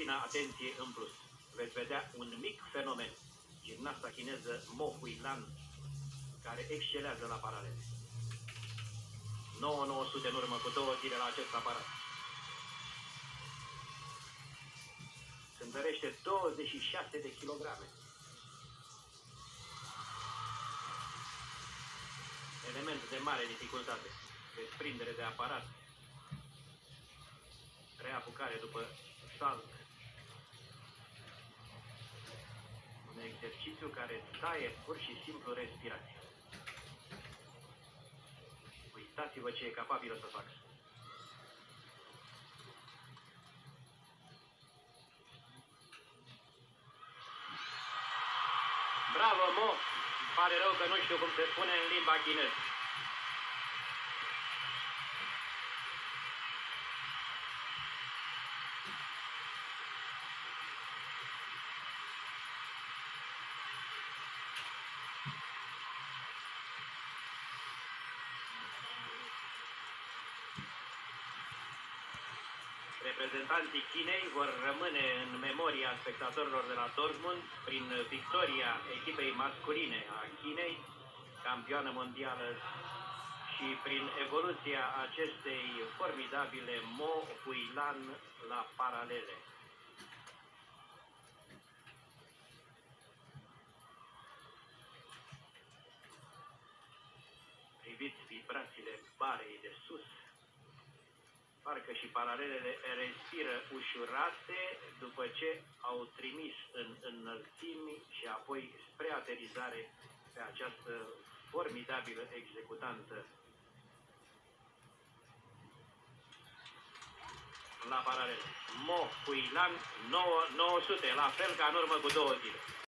puțină atenție în plus. Veți vedea un mic fenomen. Gimnasta chineză Mo Huilan, care excelează la paralele. 900 în urmă cu 2 zile la acest aparat. Cântărește 26 de kilograme. Element de mare dificultate. Desprindere de aparat. Reapucare după salt. Un exercițiu care taie pur și simplu respirația. Uitați-vă ce e capabilă să facă. Bravo, Mo! Pare rău că nu știu cum se spune în limba chineză. Reprezentanții Chinei vor rămâne în memoria spectatorilor de la Dortmund prin victoria echipei masculine a Chinei, campioană mondială, și prin evoluția acestei formidabile Mo Huilan la paralele. Priviți vibrațiile barei de sus. Parcă și paralelele respiră ușurate după ce au trimis în înălțimi și apoi spre aterizare pe această formidabilă executantă la paralele. Mo Huilan 900, la fel ca în urmă cu 2 zile.